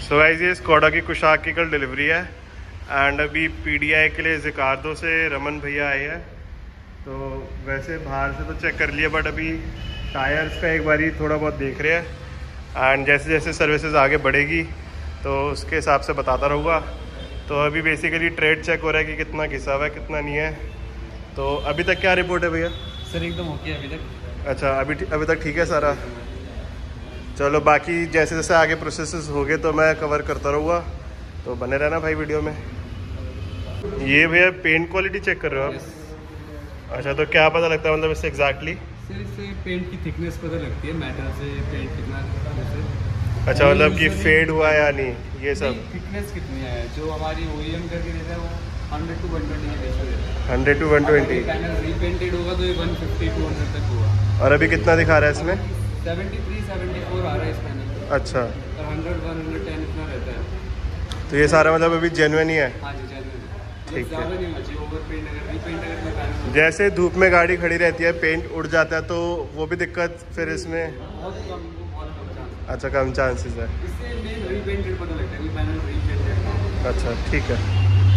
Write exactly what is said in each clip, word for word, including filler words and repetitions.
So guys ये Skoda की कुशाक की कल डिलीवरी है एंड अभी पीडीआई के लिए जिकार्दो से रमन भैया आए हैं। तो वैसे बाहर से तो चेक कर लिया बट अभी टायर्स का एक बारी थोड़ा बहुत देख रहे हैं एंड जैसे जैसे सर्विसेज आगे बढ़ेगी तो उसके हिसाब से बताता रहूँगा। तो अभी बेसिकली ट्रेड चेक हो रहा है कि कितना घिसा हुआ है कितना नहीं है। तो अभी तक क्या रिपोर्ट है भैया? सर एकदम ओके अभी तक। अच्छा अभी अभी तक ठीक है सारा। चलो बाकी जैसे जैसे आगे प्रोसेसेस हो गए तो मैं कवर करता रहूँगा, तो बने रहना भाई वीडियो में। ये भैया पेंट क्वालिटी चेक कर रहे हो आप? अच्छा तो क्या पता लगता है मतलब इससे एग्जैक्टली? सर इससे पेंट की थिकनेस पता लगती है, मेटल से पेंट कितना है। अच्छा मतलब कि फेड हुआ या नहीं ये सब? थिकनेस कितनी है जो हमारी ओईएम करके देता है वो हंड्रेड टू वन ट्वेंटी का रेशियो देता है। Hundred to one twenty panel repainted होगा तो ये वन फिफ्टी टू हंड्रेड तक होगा। और अभी कितना दिखा रहा है इसमें? सेवेंटी थ्री सेवेंटी फोर आ रहा है इस पैनल। अच्छा और हंड्रेड वन हंड्रेड टेन इतना रहता है। तो ये सारा मतलब अभी जेन्युइन ही है? हाँ जी जेन्युइन। ठीक है। ज़्यादा नहीं होना चाहिए ओवर पेंट, अगर रीपेंट अगर मैं पैनल जैसे धूप में गाड़ी खड़ी रहती है पेंट उड़ जाता है तो वो भी दिक्कत फिर इसमें? बहुत कम बहुत कम चांस। अच्छा कम चांसेस है। इससे मेन रीपेंटेड पता लगता है कि पैनल रीपेंटेड। अच्छा ठीक है।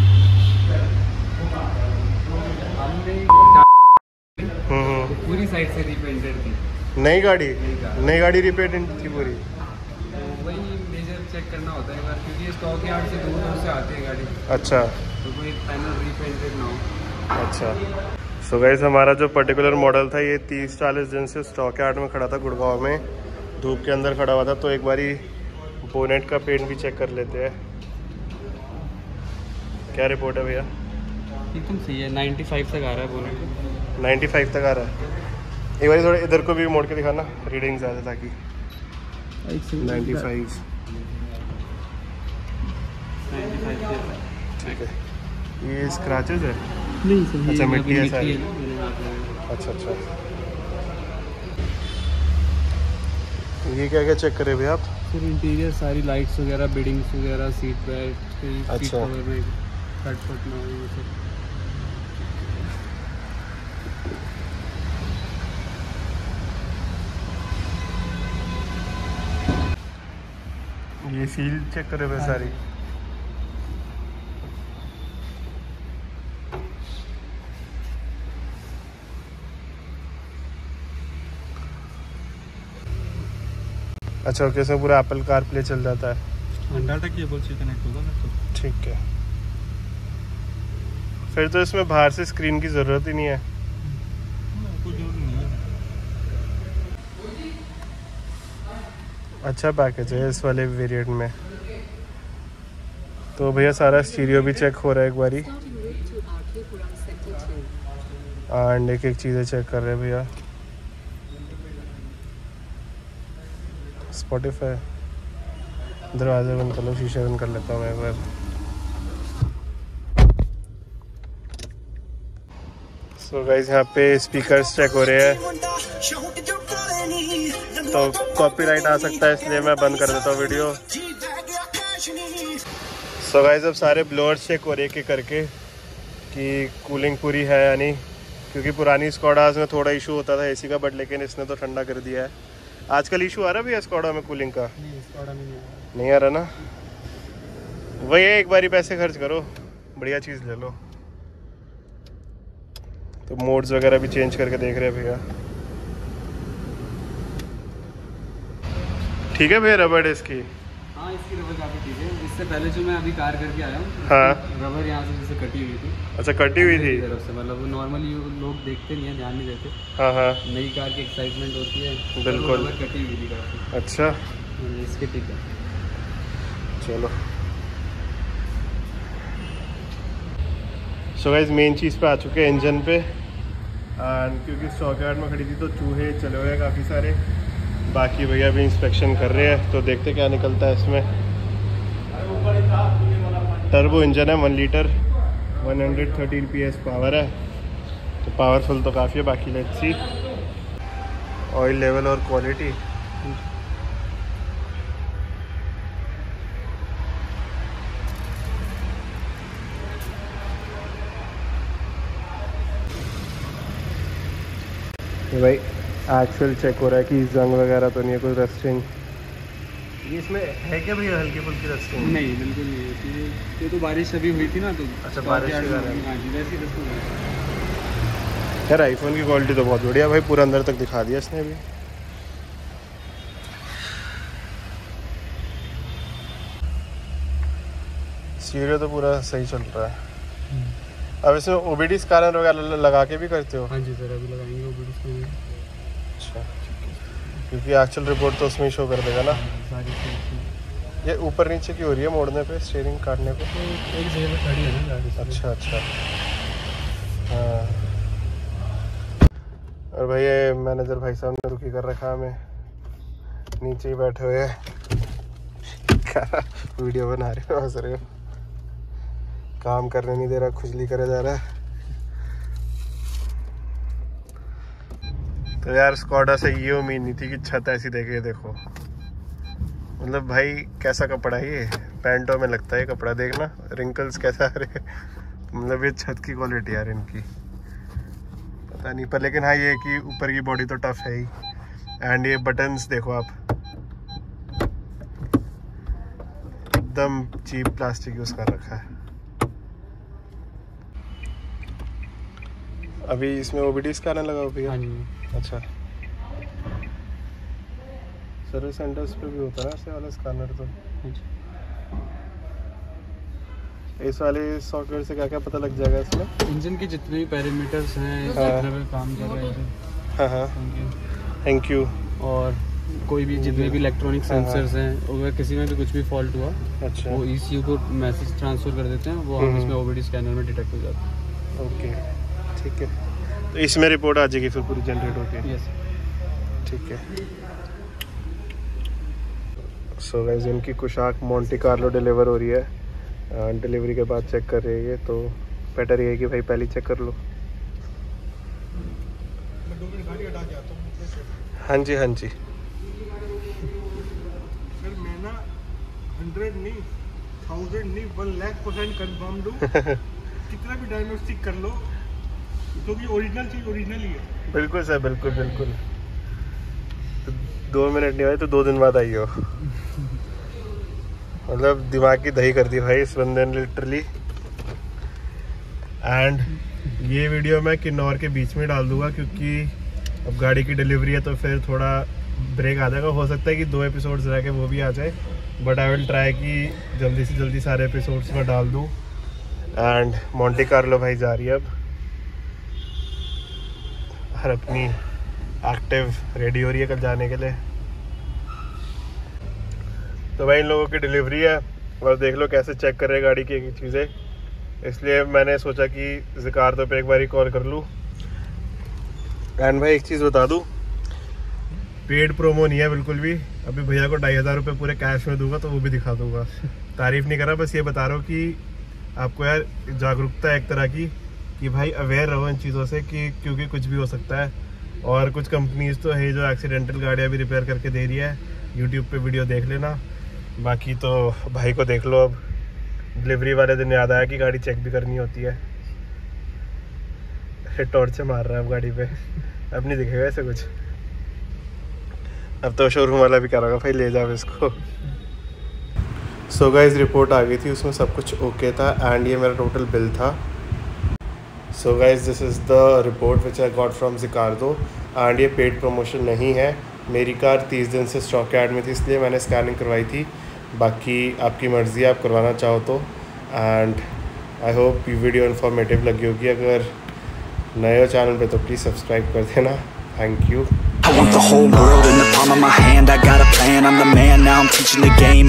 हमने हम्म पूरी साइड से रीपेंटेड थी। नई गाड़ी नई गाड़ी रिपेंटेड थी पूरी? तो वही मेजर चेक करना होता है बार, क्योंकि स्टॉक यार्ड से दूर दूर से आती है गाड़ी। अच्छा तो कोई पैनल रीपेंटेड ना हो। अच्छा सो गाइस हमारा जो पर्टिकुलर मॉडल था ये तीस चालीस दिन से स्टॉक यार्ड में खड़ा था गुड़गांव में, धूप के अंदर खड़ा हुआ था। तो एक बारी बोनेट का पेंट भी चेक कर लेते हैं। क्या रिपोर्ट है भैया? एकदम सही है, नाइन्टी फाइव तक आ रहा है बोनेट। नाइन्टी फाइव तक आ रहा है। एक बारी थोड़ा इधर को भी मोड़ के दिखाना रीडिंग ज़्यादा ताकि नाइन्टी फाइव। ठीक है। ये स्क्रैचेस है? नहीं सर अच्छा मिट्टी है सारी। है। अच्छा अच्छा ये क्या क्या चेक करे भैया आप? फिर इंटीरियर सारी लाइट्स वगैरह, बिडिंग्स वगैरह, सीट बेल्ट, अच्छा। सीट कवर में कट फट ना हो ये सब। ये सील चेक करे हुए सारी? अच्छा ओके इसमें पूरा एप्पल कार प्ले चल जाता है। डाटा केबल से कनेक्ट होगा ना तो ठीक है। फिर तो इसमें बाहर से स्क्रीन की ज़रूरत ही नहीं है। कोई जरूरत नहीं है। अच्छा पैकेज है इस वाले वेरिएंट में। तो भैया सारा स्टीरियो भी चेक हो रहा है एक बारी एंड एक एक चीज़ें चेक कर रहे हैं भैया। स्पॉटिफाई दरवाजे बंद कर लो, शीशे बंद कर लेता हूँ मैं एक बार। सो गाइस यहाँ पे स्पीकर्स चेक हो रहे हैं तो कॉपीराइट आ सकता है इसलिए मैं बंद कर देता हूँ वीडियो। सो गाइस अब सारे ब्लोअर्स चेक हो रहे हैं करके कि कूलिंग पूरी है या नहीं, क्योंकि पुरानी स्कॉडास में थोड़ा इशू होता था एसी का बट लेकिन इसने तो ठंडा कर दिया है। आजकल इशू आ रहा भैया स्कॉडा में कूलिंग का? नहीं स्कॉडा में नहीं है। नहीं आ रहा ना? वही है एक बारी पैसे खर्च करो बढ़िया चीज़ ले लो। तो मोड्स वगैरह भी चेंज करके देख रहे हैं भैया। ठीक है भैया रबड़ इसकी? हाँ इसकी रबर काफ़ी ठीक है। इससे पहले जो मैं अभी कार करके आया हूँ हाँ रबर यहाँ से जैसे कटी हुई थी। अच्छा कटी हुई थी? तरफ से मतलब नॉर्मली लोग देखते नहीं है, ध्यान नहीं देते। हाँ हाँ नई कार की एक्साइटमेंट होती है। बिल्कुल। रबर कटी हुई थी काफ़ी। अच्छा इसके ठीक है। चलो सो गाइस मेन चीज़ पे आ चुके हैं इंजन पे एंड क्योंकि स्टॉक यार्ड में खड़ी थी तो चूहे चले हुए हैं काफ़ी सारे। बाकी भैया भी इंस्पेक्शन कर रहे हैं तो देखते क्या निकलता है इसमें। टर्बो इंजन है one litre one hundred thirteen P S power है तो पावरफुल तो काफ़ी है। बाकी लेट्स सी ऑयल लेवल और क्वालिटी। भाई एक्चुअल चेक हो रहा है कि जंग वगैरह तो नहीं है, कोई रस्टिंग ये इसमें है क्या भैया हल्की फुल्की रस्टिंग? नहीं बिल्कुल नहीं होती है, ये तो बारिश अभी हुई थी ना तो अच्छा, बारिश के कारण। हाँ जी, वैसे ही यार आईफोन की क्वालिटी तो बहुत बढ़िया भाई, पूरा अंदर तक दिखा दिया इसने भी। स्टीरियो तो पूरा सही चल रहा है। अब इसमें ओबीडी स्कैनर वगैरह लगा के भी करते हो? हाँ जी सर, अभी लगाएंगे ओबीडी स्कैनर। अच्छा, क्योंकि एक्चुअल रिपोर्ट तो उसमें ही शो कर देगा ना। सारी ये ऊपर नीचे की हो रही है मोड़ने पे, स्टीयरिंग काटने पे? तो एक जगह पे खड़ी है ना गाड़ी। अच्छा अच्छा, हाँ। और भाई ये मैनेजर भाई साहब ने रुकी कर रखा हमें, नीचे ही बैठे हुए हैं। वीडियो बना रहे हो, हंस रहे हो, काम करने नहीं दे रहा, खुजली करे जा रहा है। तो यार स्कॉडा से ये उम्मीद नहीं थी कि छत ऐसी देखे। देखो मतलब भाई कैसा कपड़ा है ये, पैंटों में लगता है कपड़ा, देखना रिंकल्स कैसा आ रहे। मतलब ये छत की क्वालिटी यार इनकी पता नहीं पर, लेकिन हाँ ये कि ऊपर की बॉडी तो टफ है ही। एंड ये बटन्स देखो आप, एकदम चीप प्लास्टिक यूज कर रखा है। अभी इसमें ओबीडी स्कैनर लगा हुआ भैया? हाँ जी। अच्छा, सर्विस सेंटर्स पे भी होता है ना ऐसे वाला स्कैनर तो। इस वाले सॉफ्टवेयर से क्या क्या पता लग जाएगा इसमें? इंजन के जितने भी पैरामीटर्स हैं, हाँ। जितना भी काम कर रहा है इंजन। हाँ हाँ, थैंक यू। और कोई भी जितने भी इलेक्ट्रॉनिक हाँ, हाँ। सेंसर्स हैं, अगर किसी में भी कुछ भी फॉल्ट हुआ अच्छा, वो ईसीयू को मैसेज ट्रांसफर कर देते हैं, वो हम इसमें ओबीडी स्कैनर में डिटेक्ट हो जाता है। ओके ठीक है, तो इसमें रिपोर्ट आ जाएगी फिर पूरी जनरेट होके? यस ठीक है। सो गाइस इनकी कुशाक मोंटे कार्लो डिलीवर हो रही है, डिलीवरी के बाद चेक कर रही है, तो बेटर ये है कि भाई पहले चेक कर लो। मैं दो मिनट गाड़ी हटा के आता हूँ। हाँ जी हाँ जी। सर मैं ना हंड्रेड नहीं, थाउजेंड नहीं, वन लाख परसेंट कन्फर्म दूँ। कितना भी डायग्नोस्टिक कर लो, क्योंकि ओरिजिनल चीज ओरिजिनल ही है। बिल्कुल सर, बिल्कुल बिल्कुल। तो दो मिनट नहीं हुए तो दो दिन बाद आई हो। मतलब दिमाग की दही कर दी भाई इस बंदे ने लिटरली। एंड ये वीडियो मैं किन्नौर के बीच में डाल दूंगा, क्योंकि अब गाड़ी की डिलीवरी है तो फिर थोड़ा ब्रेक आ जाएगा। हो सकता है कि दो एपिसोड्स रह के वो भी आ जाए, बट आई विल ट्राई कि जल्दी से जल्दी सारे एपिसोड्स में डाल दूँ। एंड मोंटे कार्लो भाई जा रही है अब, हर अपनी एक्टिव रेडी हो रही है कल जाने के लिए। तो भाई इन लोगों की डिलीवरी है और देख लो कैसे चेक कर रहे हैं गाड़ी की एक चीज़ें, इसलिए मैंने सोचा कि ज़िकार्दो पे एक बार ही कॉल कर लूँ। एंड भाई एक चीज़ बता दूँ, पेड प्रोमो नहीं है बिल्कुल भी। अभी भैया को ढाई हज़ार रुपये पूरे कैश में दूंगा तो वो भी दिखा दूंगा। तारीफ़ नहीं कर रहा, बस ये बता रहा हूँ कि आपको यार जागरूकता है एक तरह की, कि भाई अवेयर रहो इन चीज़ों से, कि क्योंकि कुछ भी हो सकता है। और कुछ कंपनीज तो है जो एक्सीडेंटल गाड़ियाँ भी रिपेयर करके दे रही है, यूट्यूब पे वीडियो देख लेना। बाकी तो भाई को देख लो, अब डिलीवरी वाले दिन याद आया कि गाड़ी चेक भी करनी होती है। टॉर्च मार रहा है अब गाड़ी पे, अब नहीं दिखेगा ऐसे कुछ। अब तो शोरूम वाला भी कह रहा होगा भाई ले जाओ इसको। सो गाइस रिपोर्ट आ गई थी, उसमें सब कुछ ओके था एंड ये मेरा टोटल बिल था। So guys this is the report which I got from Zicardo and ये पेड प्रमोशन नहीं है। मेरी कार तीस दिन से स्टॉक यार्ड में थी, इसलिए मैंने स्कैनिंग करवाई थी। बाकी आपकी मर्ज़ी है, आप करवाना चाहो तो। एंड आई होप ये वीडियो इन्फॉर्मेटिव लगी होगी। अगर नए हो चैनल पे तो प्लीज़ सब्सक्राइब कर देना। Thank you. I want the whole world in the palm of my hand. I got a plan, I'm the man, now I'm teaching the game.